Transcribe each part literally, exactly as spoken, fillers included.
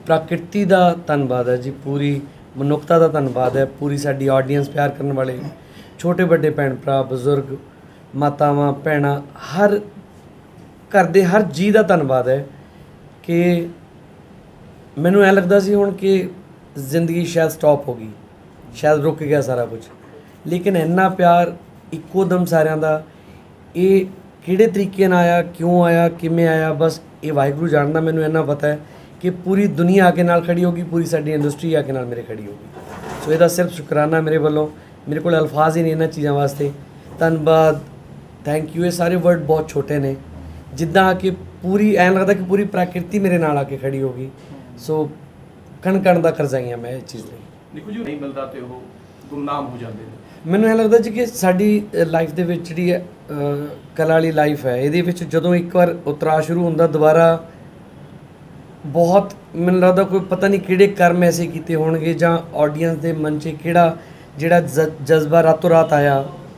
प्रकृति का धन्यवाद है जी, पूरी मनुखता का धन्यवाद है, पूरी साडी ऑडियंस प्यार करने वाले छोटे बड़े भैन भरा बजुर्ग मातावां भैणां हर घर दे हर जी का धन्यवाद है कि मैनूं ऐ लगदा सी हुण कि जिंदगी शायद स्टॉप हो गई, शायद रुक गया सारा कुछ, लेकिन इन्ना प्यार इक्को दम सारिਆਂ ਦਾ ਇਹ ਕਿਹੜੇ तरीके नाल आया, क्यों आया, किमें आया, बस ये वाहिगुरू जानदा। मैनूं इन्ना पता है कि पूरी दुनिया आके नाल खड़ी होगी, पूरी साडी इंडस्ट्री आके नाल मेरे खड़ी होगी। सो इसदा सिर्फ शुकराना मेरे वालों, मेरे को अल्फाज ही नहीं इन्हां चीज़ां वास्ते। धन्नवाद, थैंक यू, ये सारे वर्ड बहुत छोटे ने, जिद्दां कि पूरी ऐं लगदा कि पूरी प्रकृति मेरे नाल आके खड़ी होगी। सो कण कण दा करजाइयां मैं इस चीज़ लई। निकू जी नहीं मिलदा ते ओह गुमनाम हो जाते हैं। ਮੈਨੂੰ ਇਹ ਲੱਗਦਾ ਜੀ ਕਿ ਸਾਡੀ ਲਾਈਫ ਦੇ ਵਿੱਚ ਜਿਹੜੀ ਹੈ ਕਲਾ ਵਾਲੀ ਲਾਈਫ ਹੈ, ਇਹਦੇ ਵਿੱਚ ਜਦੋਂ ਇੱਕ ਵਾਰ ਉਤਰਾਅ ਸ਼ੁਰੂ ਹੁੰਦਾ ਦੁਬਾਰਾ ਬਹੁਤ ਮੈਨੂੰ ਲੱਗਦਾ ਕੋਈ ਪਤਾ ਨਹੀਂ ਕਿਹੜੇ ਕਰਮ ਐਸੇ ਕੀਤੇ ਹੋਣਗੇ ਜਾਂ ਆਡੀਅנס ਦੇ ਮਨ 'ਚ ਕਿਹੜਾ ਜਿਹੜਾ ਜਜ਼ਬਾ ਰਾਤੋਂ ਰਾਤ ਆਇਆ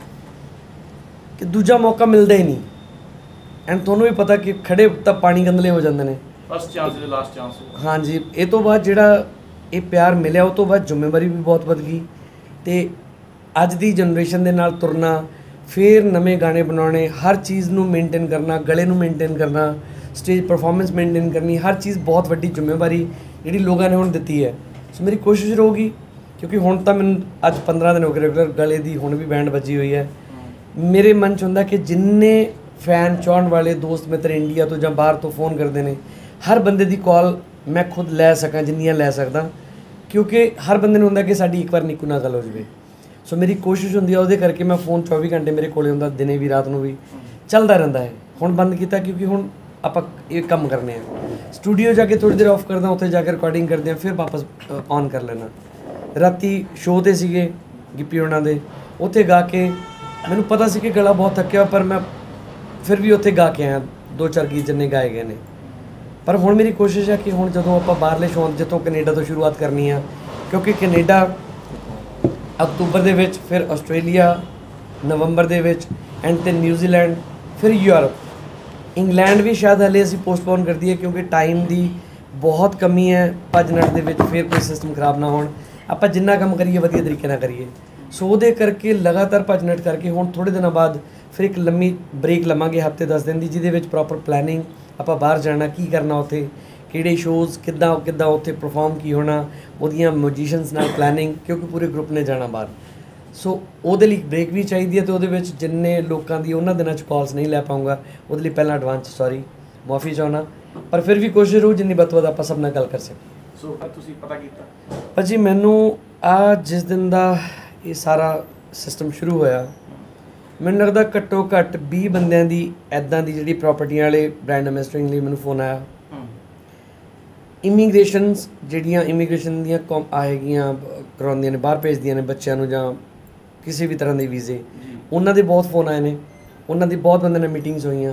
ਕਿ ਦੂਜਾ ਮੌਕਾ ਮਿਲਦਾ ਹੀ ਨਹੀਂ। ਐਂਡ ਤੁਹਾਨੂੰ ਵੀ ਪਤਾ ਕਿ ਖੜੇ ਤਾਂ ਪਾਣੀ ਗੰਦਲੇ ਹੋ ਜਾਂਦੇ ਨੇ, ਫਸਟ ਚਾਂਸ ਤੇ ਲਾਸਟ ਚਾਂਸ। ਹਾਂਜੀ, ਇਹ ਤੋਂ ਬਾਅਦ ਜਿਹੜਾ ਇਹ ਪਿਆਰ ਮਿਲਿਆ ਉਹ ਤੋਂ ਬਾਅਦ ਜ਼ਿੰਮੇਵਾਰੀ ਵੀ ਬਹੁਤ ਵੱਧ ਗਈ ਤੇ ਅੱਜ ਦੀ ਜਨਰੇਸ਼ਨ ਦੇ ਨਾਲ ਤੁਰਨਾ, ਫਿਰ ਨਵੇਂ ਗਾਣੇ ਬਣਾਉਣੇ, ਹਰ ਚੀਜ਼ ਨੂੰ ਮੇਨਟੇਨ ਕਰਨਾ, ਗਲੇ ਨੂੰ ਮੇਨਟੇਨ ਕਰਨਾ, ਸਟੇਜ ਪਰਫਾਰਮੈਂਸ ਮੇਨਟੇਨ ਕਰਨੀ, ਹਰ ਚੀਜ਼ ਬਹੁਤ ਵੱਡੀ ਜ਼ਿੰਮੇਵਾਰੀ ਜਿਹੜੀ ਲੋਕਾਂ ਨੇ ਹੁਣ ਦਿੱਤੀ ਹੈ। ਸੋ ਮੇਰੀ ਕੋਸ਼ਿਸ਼ ਰਹੂਗੀ, ਕਿਉਂਕਿ ਹੁਣ ਤਾਂ ਮੈਨੂੰ ਅੱਜ ਪੰਦਰਾਂ ਦਿਨ ਹੋ ਗਏ ਰੈਗੂਲਰ ਗਲੇ ਦੀ ਹੁਣ ਵੀ ਬੈਂਡ ਵੱਜੀ ਹੋਈ ਹੈ। ਮੇਰੇ ਮਨ 'ਚ ਹੁੰਦਾ ਕਿ ਜਿੰਨੇ ਫੈਨ ਚਾਹਣ ਵਾਲੇ ਦੋਸਤ ਮਿੱਤਰ ਇੰਡੀਆ ਤੋਂ ਜਾਂ ਬਾਹਰ ਤੋਂ ਫੋਨ ਕਰਦੇ ਨੇ, ਹਰ ਬੰਦੇ ਦੀ ਕਾਲ ਮੈਂ ਖੁਦ ਲੈ ਸਕਾਂ ਜਿੰਨੀਆਂ ਲੈ ਸਕਦਾ, ਕਿਉਂਕਿ ਹਰ ਬੰਦੇ ਨੂੰ ਹੁੰਦਾ ਕਿ ਸਾਡੀ ਇੱਕ ਵਾਰ ਨਿੱਕੂ ਨਾਲ ਗੱਲ ਹੋ ਜਾਵੇ। ਸੋ ਮੇਰੀ ਕੋਸ਼ਿਸ਼ ਹੁੰਦੀ ਆ ਉਹਦੇ ਕਰਕੇ ਮੈਂ फ़ोन चौबी घंटे मेरे कोल ਹੁੰਦਾ, ਦਿਨੇ ਵੀ ਰਾਤ ਨੂੰ ਵੀ ਚੱਲਦਾ ਰਹਿੰਦਾ ਹੈ। ਹੁਣ ਬੰਦ ਕੀਤਾ ਕਿਉਂਕਿ ਹੁਣ ਆਪਾਂ ਇਹ ਕੰਮ ਕਰਨੇ ਆ। ਸਟੂਡੀਓ ਜਾ ਕੇ ਥੋੜੀ ਦੇਰ ਆਫ ਕਰਦਾ, ਉੱਥੇ ਜਾ ਕੇ ਰਿਕਾਰਡਿੰਗ ਕਰਦੇ ਆ, ਫਿਰ ਵਾਪਸ ਔਨ ਕਰ ਲੈਣਾ। ਰਾਤੀ ਸ਼ੋਅ 'ਤੇ ਸੀਗੇ ਗਿੱਪੀ ਹੋਣਾ ਦੇ, ਉੱਥੇ ਗਾ ਕੇ ਮੈਨੂੰ ਪਤਾ ਸੀ ਕਿ ਗਲਾ ਬਹੁਤ ਥੱਕਿਆ, ਪਰ ਮੈਂ ਫਿਰ ਵੀ ਉੱਥੇ ਗਾ ਕੇ ਆਇਆ ਦੋ ਚਾਰ ਗੀਤ ਜਿੰਨੇ ਗਾਏ ਗਏ ਨੇ। ਪਰ ਹੁਣ ਮੇਰੀ ਕੋਸ਼ਿਸ਼ ਹੈ ਕਿ ਹੁਣ ਜਦੋਂ ਆਪਾਂ ਬਾਹਰਲੇ ਸ਼ੋਅ ਜਿੱਥੋਂ ਕੈਨੇਡਾ ਤੋਂ ਸ਼ੁਰੂਆਤ ਕਰਨੀ ਆ, ਕਿਉਂਕਿ ਕੈਨੇਡਾ ਅਕਤੂਬਰ ਦੇ ਵਿੱਚ, ਫਿਰ ਆਸਟ੍ਰੇਲੀਆ ਨਵੰਬਰ ਦੇ ਵਿੱਚ, ਐਂਡ ਤੇ ਨਿਊਜ਼ੀਲੈਂਡ, ਫਿਰ ਯੂਰਪ, ਇੰਗਲੈਂਡ ਵੀ ਸ਼ਾਇਦ ਹਲੇ ਅਸੀਂ ਪੋਸਟਪੋਨ ਕਰ ਦਈਏ ਕਿਉਂਕਿ ਟਾਈਮ ਦੀ ਬਹੁਤ ਕਮੀ ਹੈ। ਭੱਜ ਨੱਠ ਦੇ ਵਿੱਚ ਫਿਰ ਕੋਈ ਸਿਸਟਮ ਖਰਾਬ ਨਾ ਹੋਣ, ਆਪਾਂ ਜਿੰਨਾ ਕੰਮ ਕਰੀਏ ਵਧੀਆ ਤਰੀਕੇ ਨਾਲ ਕਰੀਏ। ਸੋ ਉਹਦੇ ਕਰਕੇ ਲਗਾਤਾਰ ਭੱਜ ਨੱਠ ਕਰਕੇ ਹੁਣ ਥੋੜ੍ਹੇ ਦਿਨਾਂ ਬਾਅਦ ਫਿਰ ਇੱਕ ਲੰਮੀ ਬ੍ਰੇਕ ਲਵਾਂਗੇ ਹਫ਼ਤੇ ਦਸ ਦਿਨ ਦੀ, ਜਿਹਦੇ ਵਿੱਚ ਪ੍ਰੋਪਰ ਪਲੈਨਿੰਗ, ਆਪਾਂ ਬਾਹਰ ਜਾਣਾ, ਕੀ ਕਰਨਾ ਉੱਥੇ, ਕਿਹੜੇ ਸ਼ੋਜ਼ ਕਿੱਦਾਂ ਕਿੱਦਾਂ ਉੱਥੇ ਪਰਫਾਰਮ ਕੀ ਹੋਣਾ, ਉਹਦੀਆਂ ਮਿਊਜ਼ੀਸ਼ੀਅਨਸ ਨਾਲ ਪਲੈਨਿੰਗ, ਕਿਉਂਕਿ ਪੂਰੇ ਗਰੁੱਪ ਨੇ ਜਾਣਾ ਬਾਹਰ। ਸੋ ਉਹਦੇ ਲਈ ਬ੍ਰੇਕ ਵੀ ਚਾਹੀਦੀ ਹੈ ਅਤੇ ਉਹਦੇ ਵਿੱਚ ਜਿੰਨੇ ਲੋਕਾਂ ਦੀ ਉਹਨਾਂ ਦਿਨਾਂ 'ਚ ਕਾਲਸ ਨਹੀਂ ਲੈ ਪਾਊਂਗਾ, ਉਹਦੇ ਲਈ ਪਹਿਲਾਂ ਐਡਵਾਂਸ ਸੌਰੀ ਮਾਫੀ ਚਾਹੁੰਦਾ, ਪਰ ਫਿਰ ਵੀ ਕੋਸ਼ਿਸ਼ ਰਹੂ ਜਿੰਨੀ ਵੱਧ ਤੋਂ ਵੱਧ ਆਪਾਂ ਸਭ ਨਾਲ ਗੱਲ ਕਰ ਸਕੀਏ। ਸੋ ਤੁਸੀਂ ਪਤਾ ਕੀਤਾ ਭਾਜੀ, ਮੈਨੂੰ ਆ ਜਿਸ ਦਿਨ ਦਾ ਇਹ ਸਾਰਾ ਸਿਸਟਮ ਸ਼ੁਰੂ ਹੋਇਆ, ਮੈਨੂੰ ਲੱਗਦਾ ਘੱਟੋ ਘੱਟ ਵੀਹ ਬੰਦਿਆਂ ਦੀ ਇੱਦਾਂ ਦੀ ਜਿਹੜੀ ਪ੍ਰਾਪਰਟੀਆਂ ਵਾਲੇ ਬ੍ਰਾਂਡ ਐਂਬੈਸਡਰਿੰਗ ਲਈ ਮੈਨੂੰ ਫੋਨ ਆਇਆ। ਇਮੀਗ੍ਰੇਸ਼ਨਸ ਜਿਹੜੀਆਂ ਇਮੀਗ੍ਰੇਸ਼ਨ ਦੀਆਂ ਕੌਮ ਆਏਗੀਆਂ ਕਰਵਾਉਂਦੀਆਂ ਨੇ, ਬਾਹਰ ਭੇਜਦੀਆਂ ਨੇ ਬੱਚਿਆਂ ਨੂੰ ਜਾਂ ਕਿਸੇ ਵੀ ਤਰ੍ਹਾਂ ਦੇ ਵੀਜ਼ੇ, ਉਹਨਾਂ ਦੇ ਬਹੁਤ ਫੋਨ ਆਏ ਨੇ, ਉਹਨਾਂ ਦੀ ਬਹੁਤ ਬੰਦੇ ਨਾਲ ਮੀਟਿੰਗਸ ਹੋਈਆਂ।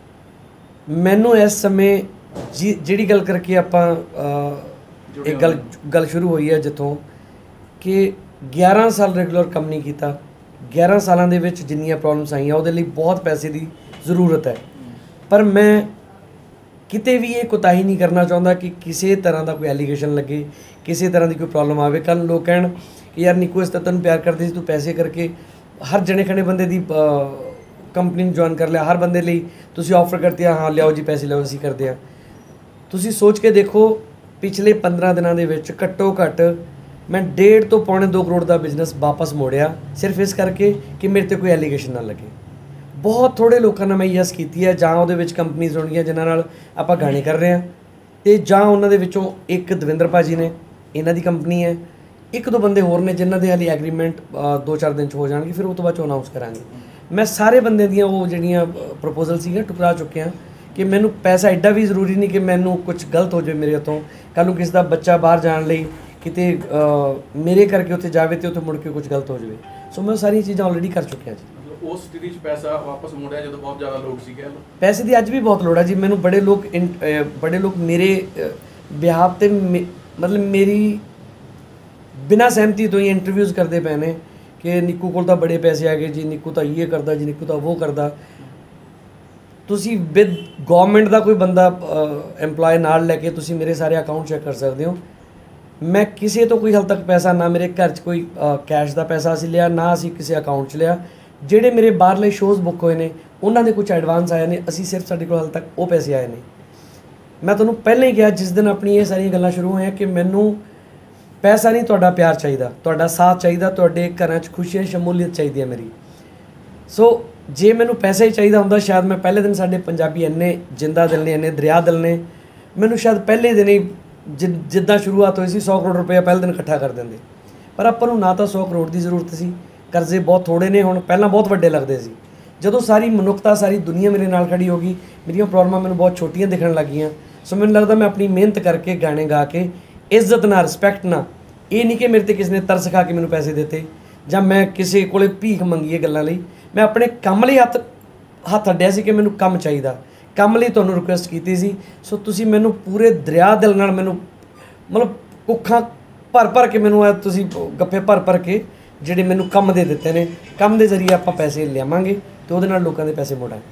ਮੈਨੂੰ ਇਸ ਸਮੇਂ ਜੀ ਜਿਹੜੀ ਗੱਲ ਕਰਕੇ ਆਪਾਂ ਇੱਕ ਗੱਲ ਗੱਲ ਸ਼ੁਰੂ ਹੋਈ ਹੈ ਜਿੱਥੋਂ ਕਿ ਗਿਆਰਾਂ ਸਾਲ ਰੈਗੂਲਰ ਕੰਮ ਨਹੀਂ ਕੀਤਾ, ਗਿਆਰਾਂ ਸਾਲਾਂ ਦੇ ਵਿੱਚ ਜਿੰਨੀਆਂ ਪ੍ਰੋਬਲਮਸ ਆਈਆਂ ਉਹਦੇ ਲਈ ਬਹੁਤ ਪੈਸੇ ਦੀ ਜ਼ਰੂਰਤ ਹੈ, ਪਰ ਮੈਂ ਕਿਤੇ ਵੀ ਇਹ ਕੋਤਾਹੀ ਨਹੀਂ ਕਰਨਾ ਚਾਹੁੰਦਾ ਕਿ ਕਿਸੇ ਤਰ੍ਹਾਂ ਦਾ ਕੋਈ ਐਲੀਗੇਸ਼ਨ ਲੱਗੇ, ਕਿਸੇ ਤਰ੍ਹਾਂ ਦੀ ਕੋਈ ਪ੍ਰੋਬਲਮ ਆਵੇ। ਕੱਲ੍ਹ ਲੋਕ ਕਹਿਣ ਕਿ ਯਾਰ ਨਿੱਕੂ ਇਸ ਤਾਂ ਤੈਨੂੰ ਪਿਆਰ ਕਰਦੇ ਸੀ, ਤੂੰ ਪੈਸੇ ਕਰਕੇ ਹਰ ਜਣੇ ਖਣੇ ਬੰਦੇ ਦੀ ਕੰਪਨੀ ਨੂੰ ਜੁਆਇਨ ਕਰ ਲਿਆ, ਹਰ ਬੰਦੇ ਲਈ ਤੁਸੀਂ ਆਫਰ ਕਰਤੇ, ਹਾਂ ਲਿਆਓ ਜੀ ਪੈਸੇ ਲਿਆਓ ਅਸੀਂ ਕਰਦੇ ਹਾਂ। ਤੁਸੀਂ ਸੋਚ ਕੇ ਦੇਖੋ ਪਿਛਲੇ ਪੰਦਰਾਂ ਦਿਨਾਂ ਦੇ ਵਿੱਚ ਘੱਟੋ ਘੱਟ ਮੈਂ ਡੇਢ ਤੋਂ ਪੌਣੇ ਦੋ ਕਰੋੜ ਦਾ ਬਿਜ਼ਨਸ ਵਾਪਸ ਮੋੜਿਆ, ਸਿਰਫ ਇਸ ਕਰਕੇ ਕਿ ਮੇਰੇ 'ਤੇ ਕੋਈ ਐਲੀਗੇਸ਼ਨ ਨਾ ਲੱਗੇ। ਬਹੁਤ ਥੋੜ੍ਹੇ ਲੋਕਾਂ ਨਾਲ ਮੈਂ ਯੈਸ ਕੀਤੀ ਹੈ, ਜਾਂ ਉਹਦੇ ਵਿੱਚ ਕੰਪਨੀਜ਼ ਹੋਣਗੀਆਂ ਜਿਨ੍ਹਾਂ ਨਾਲ ਆਪਾਂ ਗਾਣੇ ਕਰ ਰਹੇ ਹਾਂ, ਅਤੇ ਜਾਂ ਉਹਨਾਂ ਦੇ ਵਿੱਚੋਂ ਇੱਕ ਦਵਿੰਦਰ ਭਾਜੀ ਨੇ, ਇਹਨਾਂ ਦੀ ਕੰਪਨੀ ਹੈ, ਇੱਕ ਦੋ ਬੰਦੇ ਹੋਰ ਨੇ ਜਿਨ੍ਹਾਂ ਦੇ ਹਾਲੇ ਐਗਰੀਮੈਂਟ ਦੋ ਚਾਰ ਦਿਨ 'ਚ ਹੋ ਜਾਣਗੇ, ਫਿਰ ਉਹ ਤੋਂ ਬਾਅਦ 'ਚ ਅਨਾਊਂਸ ਕਰਾਂਗੇ। ਮੈਂ ਸਾਰੇ ਬੰਦੇ ਦੀਆਂ ਉਹ ਜਿਹੜੀਆਂ ਪ੍ਰਪੋਜ਼ਲ ਸੀਗੀਆਂ ਟੁਕਰਾ ਚੁੱਕਿਆ ਕਿ ਮੈਨੂੰ ਪੈਸਾ ਐਡਾ ਵੀ ਜ਼ਰੂਰੀ ਨਹੀਂ ਕਿ ਮੈਨੂੰ ਕੁਛ ਗਲਤ ਹੋ ਜਾਵੇ ਮੇਰੇ ਹੱਥੋਂ, ਕੱਲ੍ਹ ਨੂੰ ਕਿਸੇ ਦਾ ਬੱਚਾ ਬਾਹਰ ਜਾਣ ਲਈ ਕਿਤੇ ਮੇਰੇ ਕਰਕੇ ਉੱਥੇ ਜਾਵੇ ਅਤੇ ਉੱਥੇ ਮੁੜ ਕੇ ਕੁਛ ਗਲਤ ਹੋ ਜਾਵੇ। ਸੋ ਮੈਂ ਸਾਰੀਆਂ ਚੀਜ਼ਾਂ ਆਲਰੇਡੀ ਕਰ ਚੁੱਕਿਆ ਜੀ। ਉਸ ਸਥਿਤੀ 'ਚ ਪੈਸਾ ਵਾਪਸ ਮੁੜਿਆ ਜਦੋਂ ਬਹੁਤ ਜ਼ਿਆਦਾ ਲੋਕ ਸੀਗੇ? ਪੈਸੇ ਦੀ ਅੱਜ ਵੀ ਬਹੁਤ ਲੋੜ ਹੈ ਜੀ ਮੈਨੂੰ। ਬੜੇ ਲੋਕ ਬੜੇ ਲੋਕ ਮੇਰੇ ਬਿਹਾਫ 'ਤੇ ਮਤਲਬ ਮੇਰੀ ਬਿਨਾਂ ਸਹਿਮਤੀ ਤੋਂ ਹੀ ਇੰਟਰਵਿਊਜ਼ ਕਰਦੇ ਪਏ ਨੇ ਕਿ ਨਿੱਕੂ ਕੋਲ ਤਾਂ ਬੜੇ ਪੈਸੇ ਆ ਗਏ ਜੀ, ਨਿੱਕੂ ਤਾਂ ਇਹ ਕਰਦਾ ਜੀ, ਨਿੱਕੂ ਤਾਂ ਉਹ ਕਰਦਾ। ਤੁਸੀਂ ਵਿਦ ਗਵਰਨਮੈਂਟ ਦਾ ਕੋਈ ਬੰਦਾ EMPLOYE ਨਾਲ ਲੈ ਕੇ ਤੁਸੀਂ ਮੇਰੇ ਸਾਰੇ ਅਕਾਊਂਟ ਚੈੱਕ ਕਰ ਸਕਦੇ ਹੋ। ਮੈਂ ਕਿਸੇ ਤੋਂ ਕੋਈ ਹਾਲ ਤੱਕ ਪੈਸਾ, ਨਾ ਮੇਰੇ ਘਰ 'ਚ ਕੋਈ ਕੈਸ਼ ਦਾ ਪੈਸਾ ਅਸੀਂ ਲਿਆ, ਨਾ ਅਸੀਂ ਕਿਸੇ ਅਕਾਊਂਟ 'ਚ ਲਿਆ। ਜਿਹੜੇ ਮੇਰੇ ਬਾਹਰਲੇ ਸ਼ੋਜ਼ ਬੁੱਕ ਹੋਏ ਨੇ ਉਹਨਾਂ ਦੇ ਕੁਝ ਐਡਵਾਂਸ ਆਏ ਨੇ, ਅਸੀਂ ਸਿਰਫ ਸਾਡੇ ਕੋਲ ਹਾਲ ਤੱਕ ਉਹ ਪੈਸੇ ਆਏ ਨੇ। ਮੈਂ ਤੁਹਾਨੂੰ ਪਹਿਲਾਂ ਹੀ ਕਿਹਾ ਜਿਸ ਦਿਨ ਆਪਣੀ ਇਹ ਸਾਰੀਆਂ ਗੱਲਾਂ ਸ਼ੁਰੂ ਹੋਈਆਂ ਕਿ ਮੈਨੂੰ ਪੈਸਾ ਨਹੀਂ, ਤੁਹਾਡਾ ਪਿਆਰ ਚਾਹੀਦਾ, ਤੁਹਾਡਾ ਸਾਥ ਚਾਹੀਦਾ, ਤੁਹਾਡੇ ਘਰਾਂ 'ਚ ਖੁਸ਼ੀਆਂ ਸ਼ਮੂਲੀਅਤ ਚਾਹੀਦੀ ਹੈ ਮੇਰੀ। ਸੋ ਜੇ ਮੈਨੂੰ ਪੈਸਾ ਹੀ ਚਾਹੀਦਾ ਹੁੰਦਾ ਸ਼ਾਇਦ ਮੈਂ ਪਹਿਲੇ ਦਿਨ, ਸਾਡੇ ਪੰਜਾਬੀ ਇੰਨੇ ਜਿੰਦਾ ਦਿਲ ਨੇ, ਇੰਨੇ ਦਰਿਆ ਦਿਲ ਨੇ, ਮੈਨੂੰ ਸ਼ਾਇਦ ਪਹਿਲੇ ਦਿਨ ਹੀ ਜਿ ਜਿੱਦਾਂ ਸ਼ੁਰੂਆਤ ਹੋਈ ਸੀ ਸੌ ਕਰੋੜ ਰੁਪਏ ਪਹਿਲੇ ਦਿਨ ਇਕੱਠਾ ਕਰ ਦਿੰਦੇ। ਪਰ ਆਪਾਂ ਨੂੰ ਨਾ ਤਾਂ ਸੌ ਕਰੋੜ ਦੀ ਜ਼ਰੂਰਤ ਸੀ, ਕਰਜ਼ੇ ਬਹੁਤ ਥੋੜ੍ਹੇ ਨੇ ਹੁਣ, ਪਹਿਲਾਂ ਬਹੁਤ ਵੱਡੇ ਲੱਗਦੇ ਸੀ। ਜਦੋਂ ਸਾਰੀ ਮਨੁੱਖਤਾ, ਸਾਰੀ ਦੁਨੀਆ ਮੇਰੇ ਨਾਲ ਖੜੀ ਹੋ ਗਈ, ਮੇਰੀਆਂ ਪ੍ਰੋਬਲਮਾਂ ਮੈਨੂੰ ਬਹੁਤ ਛੋਟੀਆਂ ਦਿਖਣ ਲੱਗੀਆਂ। ਸੋ ਮੈਨੂੰ ਲੱਗਦਾ ਮੈਂ ਆਪਣੀ ਮਿਹਨਤ ਕਰਕੇ, ਗਾਣੇ ਗਾ ਕੇ, ਇੱਜ਼ਤ ਨਾਲ, ਰਿਸਪੈਕਟ ਨਾਲ, ਇਹ ਨਹੀਂ ਕਿ ਮੇਰੇ 'ਤੇ ਕਿਸੇ ਨੇ ਤਰਸ ਖਾ ਕੇ ਮੈਨੂੰ ਪੈਸੇ ਦਿੱਤੇ ਜਾਂ ਮੈਂ ਕਿਸੇ ਕੋਲੇ ਭੀਖ ਮੰਗੀ ਹੈ ਗੱਲਾਂ ਲਈ। ਮੈਂ ਆਪਣੇ ਕੰਮ ਲਈ ਹੱਥ ਹੱਥ ਅੱਡਿਆ ਸੀ ਕਿ ਮੈਨੂੰ ਕੰਮ ਚਾਹੀਦਾ, ਕੰਮ ਲਈ ਤੁਹਾਨੂੰ ਰਿਕੁਐਸਟ ਕੀਤੀ ਸੀ। ਸੋ ਤੁਸੀਂ ਮੈਨੂੰ ਪੂਰੇ ਦਰਿਆ ਦਿਲ ਨਾਲ, ਮੈਨੂੰ ਮਤਲਬ ਕੁੱਖਾਂ ਭਰ ਭਰ ਕੇ ਮੈਨੂੰ ਤੁਸੀਂ ਗੱਫੇ ਭਰ ਭਰ ਕੇ ਜਿਹੜੇ ਮੈਨੂੰ ਕੰਮ ਦੇ ਦਿੱਤੇ ਨੇ, ਕੰਮ ਦੇ ਜ਼ਰੀਏ ਆਪਾਂ ਪੈਸੇ ਲਿਆਵਾਂਗੇ ਅਤੇ ਉਹਦੇ ਨਾਲ ਲੋਕਾਂ ਦੇ ਪੈਸੇ ਮੋੜਾਂਗੇ।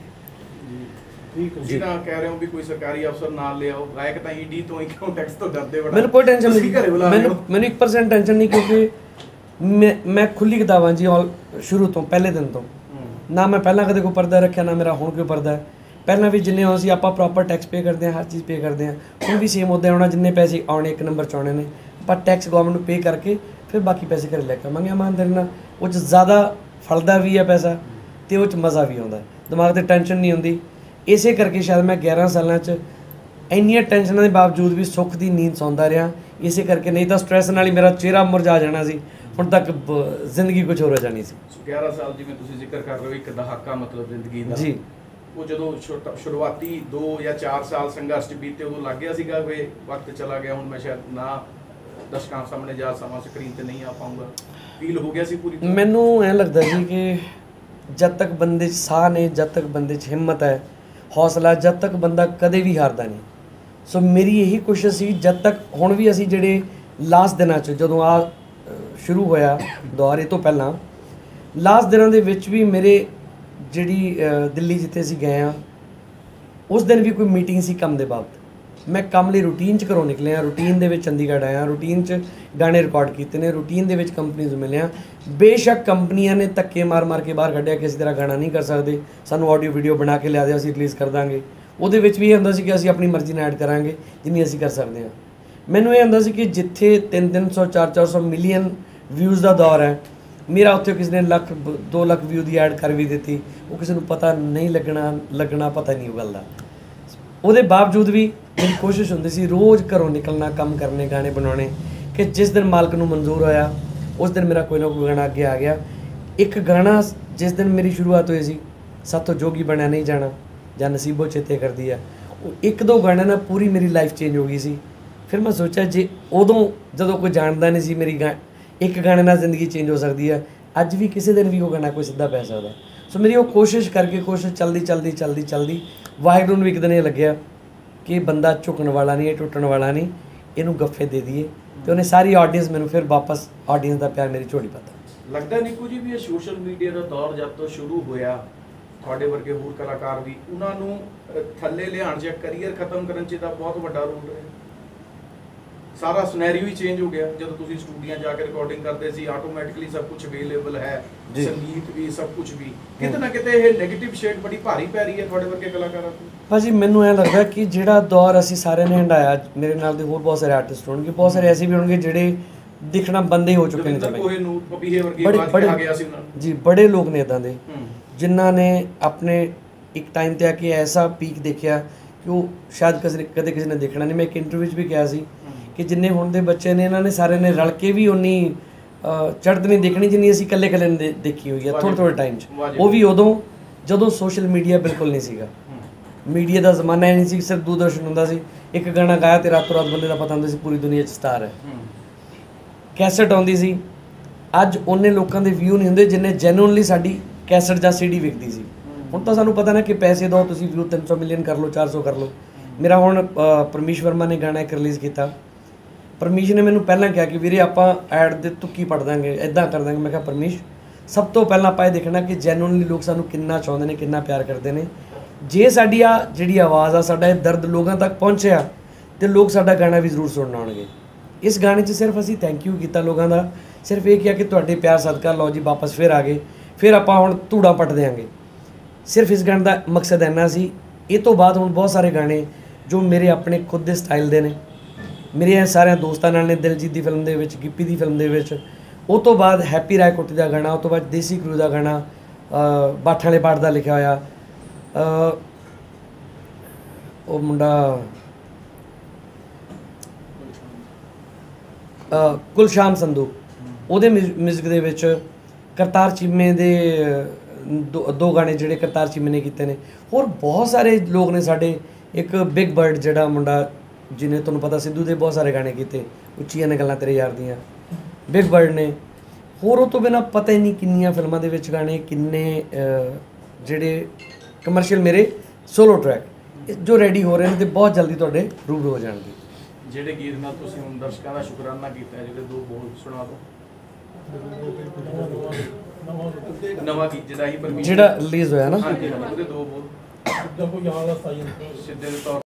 ਠੀਕ ਜੀ, ਨਾ ਕਹਿ ਰਹੇ ਹੋ ਵੀ ਕੋਈ ਸਰਕਾਰੀ ਅਫਸਰ ਨਾਲ ਲਿਆਓ, ਗਾਇਕ ਤਾਂ ਈਡੀ ਤੋਂ ਹੀ ਕਿਉਂ, ਟੈਕਸ ਤੋਂ ਡਰਦੇ ਬੜਾ। ਮੈਨੂੰ ਕੋਈ ਟੈਨਸ਼ਨ ਨਹੀਂ, ਮੈਨੂੰ ਮੈਨੂੰ ਇੱਕ ਪਰਸੈਂਟ ਟੈਨਸ਼ਨ ਨਹੀਂ, ਕਿਉਂਕਿ ਮੈਂ ਮੈਂ ਖੁੱਲ੍ਹੀ ਕਿਤਾਬ ਹਾਂ ਜੀ ਆਲ ਸ਼ੁਰੂ ਤੋਂ, ਪਹਿਲੇ ਦਿਨ ਤੋਂ। ਨਾ ਮੈਂ ਪਹਿਲਾਂ ਕਦੇ ਕੋਈ ਪਰਦਾ ਰੱਖਿਆ, ਨਾ ਮੇਰਾ ਹੁਣ ਕੋਈ ਪਰਦਾ ਹੈ। ਪਹਿਲਾਂ ਵੀ ਜਿੰਨੇ ਹੋ ਸੀ ਆਪਾਂ ਪ੍ਰੋਪਰ ਟੈਕਸ ਪੇ ਕਰਦੇ ਹਾਂ, ਹਰ ਚੀਜ਼ ਪੇ ਕਰਦੇ ਹਾਂ। ਹੁਣ ਵੀ ਸੇਮ ਉੱਦਾਂ ਆਉਣਾ, ਜਿੰਨੇ ਪੈਸੇ ਆਉਣੇ ਇੱਕ ਨੰਬਰ 'ਚ ਆਉਣੇ ਨੇ, ਆਪਾਂ ਟੈਕਸ ਗਵਰਨਮੈਂਟ ਨੂੰ ਪੇ ਕਰਕੇ ਫਿਰ ਬਾਕੀ ਪੈਸੇ ਘਰੇ ਲੈ ਕੇ ਆਵਾਂਗੇ ਇਮਾਨਦਾਰੀ ਨਾਲ। ਉਹ 'ਚ ਜ਼ਿਆਦਾ ਫਲਦਾ ਵੀ ਹੈ ਪੈਸਾ ਅਤੇ ਉਹ 'ਚ ਮਜ਼ਾ ਵੀ ਆਉਂਦਾ, ਦਿਮਾਗ 'ਤੇ ਟੈਨਸ਼ਨ ਨਹੀਂ ਹੁੰਦੀ। ਇਸੇ ਕਰਕੇ ਸ਼ਾਇਦ ਮੈਂ ਗਿਆਰਾਂ ਸਾਲਾਂ 'ਚ ਇੰਨੀਆਂ ਟੈਨਸ਼ਨਾਂ ਦੇ ਬਾਵਜੂਦ ਵੀ ਸੁੱਖ ਦੀ ਨੀਂਦ ਸੌਂਦਾ ਰਿਹਾ। ਇਸੇ ਕਰਕੇ, ਨਹੀਂ ਤਾਂ ਸਟ੍ਰੈਸ ਨਾਲ ਹੀ ਮੇਰਾ ਚਿਹਰਾ ਮੁਰਝਾ ਜਾਣਾ ਸੀ, ਹੁਣ ਤੱਕ ਜ਼ਿੰਦਗੀ ਕੁਝ ਹੋਰ ਹੋ ਜਾਣੀ ਸੀ। ਗਿਆਰਾਂ ਸਾਲ ਜਿਵੇਂ ਤੁਸੀਂ ਜ਼ਿਕਰ ਕਰ ਰਹੇ ਹੋ, ਇੱਕ ਦਹਾਕਾ ਮਤਲਬ ਜ਼ਿੰਦਗੀ ਦਾ ਜੀ। ਉਹ ਜਦੋਂ ਸ਼ੁਰੂਆਤੀ ਦੋ ਜਾਂ ਚਾਰ ਸਾਲ ਸੰਘਰਸ਼ 'ਚ ਬੀਤੇ, ਉਦੋਂ ਲੱਗ ਗਿਆ ਸੀਗਾ ਵੀ ਵਕਤ ਚਲਾ ਗਿਆ, ਹੁਣ ਮੈਂ ਸ਼ਾਇਦ ਨਾ ਦਰਸ਼ਕਾਂ ਸਾਹਮਣੇ ਜਾ ਸਮਾਂ, ਸਕਰੀਨ 'ਤੇ ਨਹੀਂ ਆ ਪਾਊਂਗਾ, ਫੀਲ ਹੋ ਗਿਆ ਸੀ ਪੂਰੀ? ਮੈਨੂੰ ਐਂ ਲੱਗਦਾ ਸੀ ਕਿ ਜਦ ਤੱਕ ਬੰਦੇ 'ਚ ਸਾਹ ਨੇ, ਜਦ ਤੱਕ ਬੰਦੇ 'ਚ ਹਿੰਮਤ ਹੈ, ਹੌਸਲਾ, ਜਦ ਤੱਕ ਬੰਦਾ ਕਦੇ ਵੀ ਹਾਰਦਾ ਨਹੀਂ। ਸੋ ਮੇਰੀ ਇਹੀ ਕੋਸ਼ਿਸ਼ ਸੀ, ਜਦ ਤੱਕ ਹੁਣ ਵੀ ਅਸੀਂ ਜਿਹੜੇ ਲਾਸਟ ਦਿਨਾਂ 'ਚ, ਜਦੋਂ ਆ ਸ਼ੁਰੂ ਹੋਇਆ ਦੌਰ, ਇਹ ਤੋਂ ਪਹਿਲਾਂ ਲਾਸਟ ਦਿਨਾਂ ਦੇ ਵਿੱਚ ਵੀ ਮੇਰੇ ਜਿਹੜੀ ਦਿੱਲੀ ਜਿੱਥੇ ਅਸੀਂ ਗਏ ਹਾਂ, ਉਸ ਦਿਨ ਵੀ ਕੋਈ ਮੀਟਿੰਗ ਸੀ ਕੰਮ ਦੇ ਬਾਬਤ। ਮੈਂ ਕੰਮ ਲਈ ਰੂਟੀਨ 'ਚ ਘਰੋਂ ਨਿਕਲਿਆ, ਰੂਟੀਨ ਦੇ ਵਿੱਚ ਚੰਡੀਗੜ੍ਹ ਆਇਆ, ਰੂਟੀਨ 'ਚ ਗਾਣੇ ਰਿਕਾਰਡ ਕੀਤੇ ਨੇ, ਰੂਟੀਨ ਦੇ ਵਿੱਚ ਕੰਪਨੀ ਨੂੰ ਮਿਲਿਆ। ਬੇਸ਼ੱਕ ਕੰਪਨੀਆਂ ਨੇ ਧੱਕੇ ਮਾਰ ਮਾਰ ਕੇ ਬਾਹਰ ਕੱਢਿਆ ਕਿ ਅਸੀਂ ਤੇਰਾ ਗਾਣਾ ਨਹੀਂ ਕਰ ਸਕਦੇ, ਸਾਨੂੰ ਆਡੀਓ ਵੀਡੀਓ ਬਣਾ ਕੇ ਲਿਆ ਦੇ, ਅਸੀਂ ਰਿਲੀਜ਼ ਕਰ ਦਾਂਗੇ। ਉਹਦੇ ਵਿੱਚ ਵੀ ਇਹ ਹੁੰਦਾ ਸੀ ਕਿ ਅਸੀਂ ਆਪਣੀ ਮਰਜ਼ੀ ਨਾਲ ਐਡ ਕਰਾਂਗੇ ਜਿੰਨੀ ਅਸੀਂ ਕਰ ਸਕਦੇ ਹਾਂ। ਮੈਨੂੰ ਇਹ ਹੁੰਦਾ ਸੀ ਕਿ ਜਿੱਥੇ ਤਿੰਨ ਤਿੰਨ ਸੌ ਚਾਰ ਚਾਰ ਸੌ ਮਿਲੀਅਨ ਵਿਊਜ਼ ਦਾ ਦੌਰ ਹੈ, ਮੇਰਾ ਉੱਥੇ ਕਿਸੇ ਨੇ ਲੱਖ ਦੋ ਲੱਖ ਵਿਊ ਦੀ ਐਡ ਕਰ ਵੀ ਦਿੱਤੀ, ਉਹ ਕਿਸੇ ਨੂੰ ਪਤਾ ਨਹੀਂ ਲੱਗਣਾ ਲੱਗਣਾ ਪਤਾ ਨਹੀਂ ਉਹ ਗੱਲ ਦਾ। ਉਹਦੇ ਬਾਵਜੂਦ ਵੀ ਮੇਰੀ ਕੋਸ਼ਿਸ਼ ਹੁੰਦੀ ਸੀ ਰੋਜ਼ ਘਰੋਂ ਨਿਕਲਣਾ, ਕੰਮ ਕਰਨੇ, ਗਾਣੇ ਬਣਾਉਣੇ, ਕਿ ਜਿਸ ਦਿਨ ਮਾਲਕ ਨੂੰ ਮਨਜ਼ੂਰ ਹੋਇਆ ਉਸ ਦਿਨ ਮੇਰਾ ਕੋਈ ਨਾ ਕੋਈ ਗਾਣਾ ਅੱਗੇ ਆ ਗਿਆ। ਇੱਕ ਗਾਣਾ ਜਿਸ ਦਿਨ ਮੇਰੀ ਸ਼ੁਰੂਆਤ ਹੋਈ ਸੀ, ਸਾਥੋਂ ਜੋਗੀ ਬਣਿਆ ਨਹੀਂ ਜਾਣਾ ਜਾਂ ਨਸੀਬੋ ਚੇਤੇ ਕਰਦੀ ਆ, ਉਹ ਇੱਕ ਦੋ ਗਾਣਿਆਂ ਨਾਲ ਪੂਰੀ ਮੇਰੀ ਲਾਈਫ ਚੇਂਜ ਹੋ ਗਈ ਸੀ। ਫਿਰ ਮੈਂ ਸੋਚਿਆ ਜੇ ਉਦੋਂ ਜਦੋਂ ਕੋਈ ਜਾਣਦਾ ਨਹੀਂ ਸੀ ਮੇਰੀ ਗਾ ਇੱਕ ਗਾਣੇ ਨਾਲ ਜ਼ਿੰਦਗੀ ਚੇਂਜ ਹੋ ਸਕਦੀ ਹੈ, ਅੱਜ ਵੀ ਕਿਸੇ ਦਿਨ ਵੀ ਉਹ ਗਾਣਾ ਕੋਈ ਸਿੱਧਾ ਪੈ ਸਕਦਾ। ਸੋ ਮੇਰੀ ਉਹ ਕੋਸ਼ਿਸ਼ ਕਰਕੇ, ਕੋਸ਼ਿਸ਼ ਚੱਲਦੀ ਚੱਲਦੀ ਚੱਲਦੀ ਚੱਲਦੀ ਵਾਹਿਗੁਰੂ ਨੂੰ ਇੱਕ ਦਿਨ ਇਹ ਲੱਗਿਆ ਕਿ ਬੰਦਾ ਝੁਕਣ ਵਾਲਾ ਨਹੀਂ, ਇਹ ਟੁੱਟਣ ਵਾਲਾ ਨਹੀਂ, ਇਹਨੂੰ ਗੱਫੇ ਦੇ ਦਈਏ। ਅਤੇ ਉਹਨੇ ਸਾਰੀ ਆਡੀਅੰਸ ਮੈਨੂੰ ਫਿਰ ਵਾਪਸ ਆਡੀਅੰਸ ਦਾ ਪਿਆਰ ਮੇਰੀ ਝੋਲੀ ਪਾਤਾ। ਲੱਗਦਾ ਨਿੱਕੂ ਜੀ ਵੀ ਇਹ ਸੋਸ਼ਲ ਮੀਡੀਆ ਦਾ ਦੌਰ ਜਦ ਤੋਂ ਸ਼ੁਰੂ ਹੋਇਆ, ਤੁਹਾਡੇ ਵਰਗੇ ਹੋਰ ਕਲਾਕਾਰ ਵੀ ਉਹਨਾਂ ਨੂੰ ਥੱਲੇ ਲਿਆਉਣ 'ਚ, ਕਰੀਅਰ ਖਤਮ ਕਰਨ 'ਚ ਦਾ ਬਹੁਤ ਵੱਡਾ ਰੋਲ ਰਿਹਾ। ਸਾਰਾ ਸਿਨੈਰੀਓ ਹੀ ਚੇਂਜ ਹੋ ਗਿਆ। ਜਦੋਂ ਤੁਸੀਂ ਸਟੂਡੀਓ ਜਾ ਕੇ ਰਿਕਾਰਡਿੰਗ ਕਰਦੇ ਸੀ, ਆਟੋਮੈਟਿਕਲੀ ਸਭ ਕੁਝ ਅਵੇਲੇਬਲ ਹੈ, ਸੰਗੀਤ ਵੀ, ਸਭ ਕੁਝ ਵੀ। ਕਿਤੇ ਨਾ ਕਿਤੇ ਇਹ ਨੈਗੇਟਿਵ ਸ਼ੇਡ ਬੜੀ ਭਾਰੀ ਪੈ ਰਹੀ ਹੈ ਤੁਹਾਡੇ ਵਰਗੇ ਕਲਾਕਾਰਾਂ ਤੋਂ। ਭਾਜੀ ਮੈਨੂੰ ਐਂ ਲੱਗਦਾ ਕਿ ਜਿਹੜਾ ਦੌਰ ਅਸੀਂ ਸਾਰਿਆਂ ਨੇ ਹੰਢਾਇਆ, ਮੇਰੇ ਨਾਲ ਦੇ ਹੋਰ ਬਹੁਤ ਸਾਰੇ ਆਰਟਿਸਟ ਹੋਣਗੇ, ਬਹੁਤ ਸਾਰੇ ਐਸੇ ਵੀ ਹੋਣਗੇ ਜਿਹੜੇ ਦਿਖਣਾ ਬੰਦੇ ਹੋ ਚੁੱਕੇ ਨੇ। ਜੀ ਬੜੇ ਲੋਕ ਨੇ ਇੱਦਾਂ ਦੇ ਜਿਨ੍ਹਾਂ ਨੇ ਆਪਣੇ ਇੱਕ ਟਾਈਮ 'ਤੇ ਆ ਕੇ ਐਸਾ ਪੀਕ ਦੇਖਿਆ ਕਿ ਉਹ ਸ਼ਾਇਦ ਕਿਸੇ ਕਦੇ ਕਿਸੇ ਨੇ ਦੇਖਣਾ ਨਹੀਂ। ਮੈਂ ਇੱਕ ਇੰਟਰਵਿਊ 'ਚ ਵੀ ਕਿਹਾ ਸੀ ਕਿ ਜਿੰਨੇ ਹੁਣ ਦੇ ਬੱਚੇ ਨੇ, ਇਹਨਾਂ ਨੇ ਸਾਰਿਆਂ ਨੇ ਰਲ ਕੇ ਵੀ ਉਨੀ ਚੜ੍ਹਤ ਨਹੀਂ ਦੇਖਣੀ ਜਿੰਨੀ ਅਸੀਂ ਇਕੱਲੇ ਇਕੱਲੇ ਨੇ ਦੇਖੀ ਹੋਈ ਹੈ ਥੋੜ੍ਹੇ ਥੋੜ੍ਹੇ ਟਾਈਮ 'ਚ। ਉਹ ਵੀ ਉਦੋਂ ਜਦੋਂ ਸੋਸ਼ਲ ਮੀਡੀਆ ਬਿਲਕੁਲ ਨਹੀਂ ਸੀਗਾ, ਮੀਡੀਆ ਦਾ ਜ਼ਮਾਨਾ ਹੀ ਨਹੀਂ ਸੀ, ਸਿਰਫ ਦੂਰਦਰਸ਼ਨ ਹੁੰਦਾ ਸੀ। ਇੱਕ ਗਾਣਾ ਗਾਇਆ ਤੇ ਰਾਤੋਂ ਰਾਤ ਬੰਦੇ ਦਾ ਪਤਾ ਹੁੰਦਾ ਸੀ ਪੂਰੀ ਦੁਨੀਆ 'ਚ ਸਟਾਰ ਹੈ। ਕੈਸਟ ਆਉਂਦੀ ਸੀ, ਅੱਜ ਉਹਨੇ ਲੋਕਾਂ ਦੇ ਵਿਊ ਨਹੀਂ ਹੁੰਦੇ ਜਿੰਨੇ ਜੈਨੂਅਨਲੀ ਸਾਡੀ ਕੈਸਟ ਜਾਂ ਸੀਡੀ ਵਿਕਦੀ ਸੀ। ਹੁਣ ਤਾਂ ਸਾਨੂੰ ਪਤਾ ਨਾ ਕਿ ਪੈਸੇ ਦਿਓ ਤੁਸੀਂ ਵਿਊ ਤਿੰਨ ਸੌ ਮਿਲੀਅਨ ਕਰ ਲਓ, ਚਾਰ ਸੌ ਕਰ ਲਓ। ਮੇਰਾ ਹੁਣ ਪਰਮੀਸ਼ ਵਰਮਾ ਨੇ ਗਾਣਾ ਇੱਕ ਰਿਲੀਜ਼ ਕੀਤਾ। ਪਰਮੀਸ਼ ਨੇ ਮੈਨੂੰ ਪਹਿਲਾਂ ਕਿਹਾ ਕਿ ਵੀਰੇ ਆਪਾਂ ਐਡ ਦੇ ਤੁੱਕੀ ਪੜ ਦਾਂਗੇ, ਇੱਦਾਂ ਕਰ ਦਾਂਗੇ। ਮੈਂ ਕਿਹਾ ਪਰਮੀਸ਼, ਸਭ ਤੋਂ ਪਹਿਲਾਂ ਆਪਾਂ ਇਹ ਦੇਖਣਾ ਕਿ ਜੈਨੂਅਨਲੀ ਲੋਕ ਸਾਨੂੰ ਕਿੰਨਾ ਚਾਹੁੰਦੇ ਨੇ, ਕਿੰਨਾ ਪਿਆਰ ਕਰਦੇ ਨੇ। ਜੇ ਸਾਡੀ ਆ ਜਿਹੜੀ ਆਵਾਜ਼ ਆ, ਸਾਡਾ ਇਹ ਦਰਦ ਲੋਕਾਂ ਤੱਕ ਪਹੁੰਚਿਆ ਤੇ ਲੋਕ ਸਾਡਾ ਗਾਣਾ ਵੀ ਜ਼ਰੂਰ ਸੁਣਨ ਆਉਣਗੇ। ਇਸ ਗਾਣੇ 'ਚ ਸਿਰਫ ਅਸੀਂ ਥੈਂਕ ਯੂ ਕੀਤਾ ਲੋਕਾਂ ਦਾ, ਸਿਰਫ ਇਹ ਕਿਹਾ ਕਿ ਤੁਹਾਡੇ ਪਿਆਰ ਸਦਕਾ ਲਓ ਜੀ ਵਾਪਸ ਫਿਰ ਆ ਗਏ, ਫਿਰ ਆਪਾਂ ਹੁਣ ਧੂੜਾ ਪੱਟ ਦਿਆਂਗੇ। ਸਿਰਫ ਇਸ ਗਾਣੇ ਦਾ ਮਕਸਦ ਇੰਨਾ ਸੀ। ਇਹ ਤੋਂ ਬਾਅਦ ਹੁਣ ਬਹੁਤ ਸਾਰੇ ਗਾਣੇ ਜੋ ਮੇਰੇ ਆਪਣੇ ਖੁਦ ਦੇ ਸਟਾਈਲ ਦੇ ਨੇ, ਮੇਰੇ ਇਹ ਸਾਰਿਆਂ ਦੋਸਤਾਂ ਨਾਲ ਨੇ, ਦਿਲਜੀਤ ਦੀ ਫਿਲਮ ਦੇ ਵਿੱਚ, ਗਿੱਪੀ ਦੀ ਫਿਲਮ ਦੇ ਵਿੱਚ। ਉਹ ਤੋਂ ਬਾਅਦ ਹੈਪੀ ਰਾਏ ਕੋਟੀ ਦਾ ਗਾਣਾ, ਉਹ ਤੋਂ ਬਾਅਦ ਦੇਸੀ ਕਰੂ ਦਾ ਗਾਣਾ, ਬਾਠਾਂ ਵਾਲੇ ਪਾਠ ਦਾ ਲਿਖਿਆ ਹੋਇਆ, ਉਹ ਮੁੰਡਾ ਗੁਲਸ਼ਾਨ ਸੰਧੂ, ਉਹਦੇ ਮਿਊਜ਼ਿਕ ਦੇ ਵਿੱਚ ਕਰਤਾਰ ਚੀਮੇ ਦੇ ਦੋ ਦੋ ਗਾਣੇ ਜਿਹੜੇ ਕਰਤਾਰ ਚੀਮੇ ਨੇ ਕੀਤੇ ਨੇ। ਹੋਰ ਬਹੁਤ ਸਾਰੇ ਲੋਕ ਨੇ ਸਾਡੇ, ਇੱਕ ਬਿਗ ਬਰਡ ਜਿਹੜਾ ਮੁੰਡਾ ਜਿਹਨੇ ਤੁਹਾਨੂੰ ਪਤਾ ਸਿੱਧੂ ਦੇ ਬਹੁਤ ਸਾਰੇ ਗਾਣੇ ਕੀਤੇ, ਉੱਚੀਆਂ ਨੇ ਗੱਲਾਂ ਤੇਰੇ ਯਾਰ ਦੀਆਂ, ਬਿਗ ਬਰਡ ਨੇ। ਹੋਰ ਉਹ ਤੋਂ ਬਿਨਾਂ ਪਤਾ ਹੀ ਨਹੀਂ ਕਿੰਨੀਆਂ ਫਿਲਮਾਂ ਦੇ ਵਿੱਚ ਗਾਣੇ, ਕਿੰਨੇ ਜਿਹੜੇ ਕਮਰਸ਼ੀਅਲ ਮੇਰੇ ਸੋਲੋ ਟਰੈਕ ਜੋ ਰੈਡੀ ਹੋ ਰਹੇ ਨੇ ਤੇ ਬਹੁਤ ਜਲਦੀ ਤੁਹਾਡੇ ਰੂਬਰੂ ਹੋ ਜਾਣਗੇ। ਜਿਹੜੇ ਗੀਤ ਨਾਲ ਤੁਸੀਂ ਹੁਣ ਦਰਸ਼ਕਾਂ ਦਾ ਸ਼ੁਕਰਾਨਾ ਕੀਤਾ ਹੈ, ਜਿਹੜੇ ਦੋ ਬੋਲ ਸੁਣਾ ਦਿਓ। ਨਵਾਂ ਗੀਤ ਜਿਹੜਾ ਹੀ ਪਰਮਿਸ਼ਨ ਜਿਹੜਾ ਰਿਲੀਜ਼ ਹੋਇਆ ਨਾ, ਹਾਂਜੀ ਉਹਦੇ ਦੋ ਬੋਲ ਸਿੱਧੇ ਦੇ ਤੌਰ